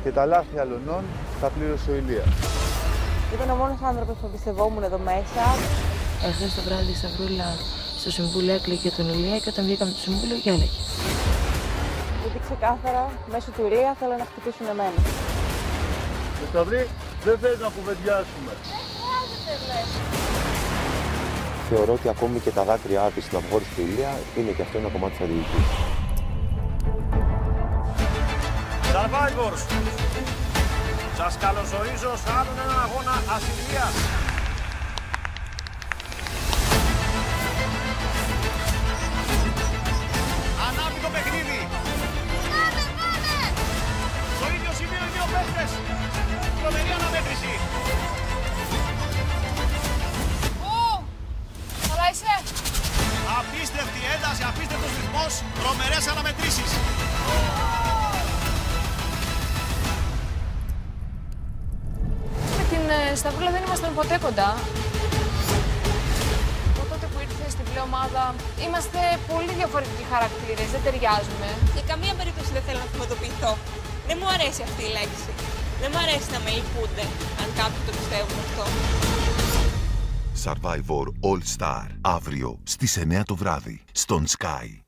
και τα λάθη αλωνών θα πλήρωσε ο Ηλίας. Ήταν ο μόνος άνθρωπος που εμπιστευόμουν εδώ μέσα. Χθες το βράδυ η Σταυρούλα στο Συμβούλιο έκλαιγε τον Ηλία και όταν βγήκαμε το Συμβούλιο γέλαγε. Γιατί ξεκάθαρα μέσω του Ηλία θέλουν να χτυπήσουν εμένα. Σταυρή, δεν θες να κουβεντιάσουμε. Θεωρώ ότι ακόμη και τα δάκρυά της στην αποχώρηση του Ηλία είναι και αυτό ένα κομμάτι της στρατηγικής. Survivors, σας καλωσορίζω σε άλλον έναν αγώνα ασυλίας. Ανάβει το παιχνίδι. Στο ίδιο σημείο οι δύο παίκτες. Τρομερή αναμέτρηση. Καλά είσαι. Απίστευτη ένταση, απίστευτος ρυθμός, τρομερές αναμετρήσεις. Με την Σταυρούλα δεν ήμασταν ποτέ κοντά. Από τότε που ήρθε στην πλέον ομάδα, είμαστε πολύ διαφορετικοί χαρακτήρες, δεν ταιριάζουμε. Σε καμία περίπτωση δεν θέλω να θυματοποιηθώ. Δεν μου αρέσει αυτή η λέξη. Δεν μου αρέσει να με λυπούνται, αν κάποιοι το πιστεύουν αυτό. Survivor All Star, αύριο στις 9 το βράδυ, στον Sky.